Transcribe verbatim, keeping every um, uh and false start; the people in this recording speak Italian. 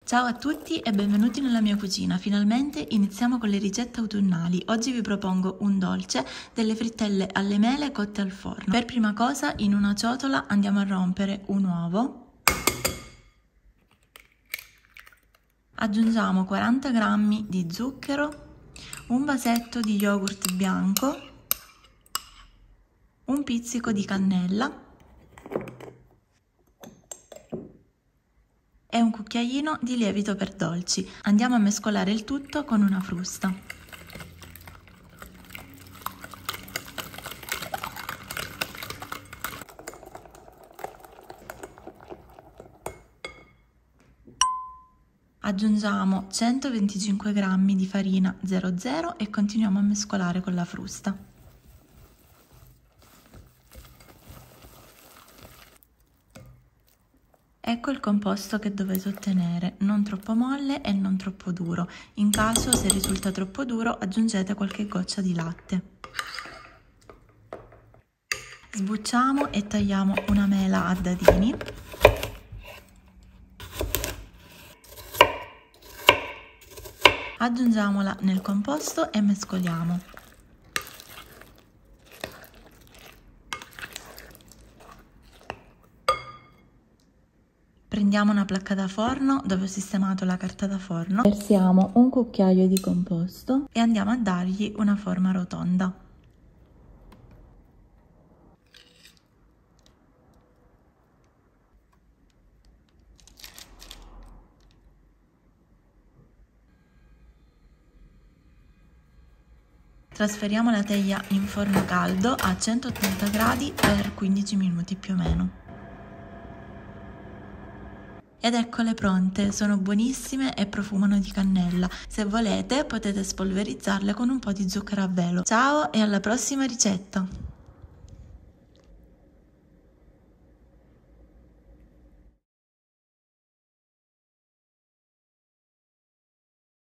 Ciao a tutti e benvenuti nella mia cucina. Finalmente iniziamo con le ricette autunnali. Oggi vi propongo un dolce, delle frittelle alle mele cotte al forno. Per prima cosa, in una ciotola andiamo a rompere un uovo. Aggiungiamo quaranta grammi di zucchero, un vasetto di yogurt bianco, un pizzico di cannella e un cucchiaino di lievito per dolci. Andiamo a mescolare il tutto con una frusta. Aggiungiamo centoventicinque grammi di farina zero zero e continuiamo a mescolare con la frusta. Ecco il composto che dovete ottenere, non troppo molle e non troppo duro. In caso, se risulta troppo duro, aggiungete qualche goccia di latte. Sbucciamo e tagliamo una mela a dadini. Aggiungiamola nel composto e mescoliamo. Prendiamo una placca da forno dove ho sistemato la carta da forno, versiamo un cucchiaio di composto e andiamo a dargli una forma rotonda. Trasferiamo la teglia in forno caldo a centottanta gradi per quindici minuti più o meno. Ed eccole pronte, sono buonissime e profumano di cannella. Se volete potete spolverizzarle con un po' di zucchero a velo. Ciao e alla prossima ricetta!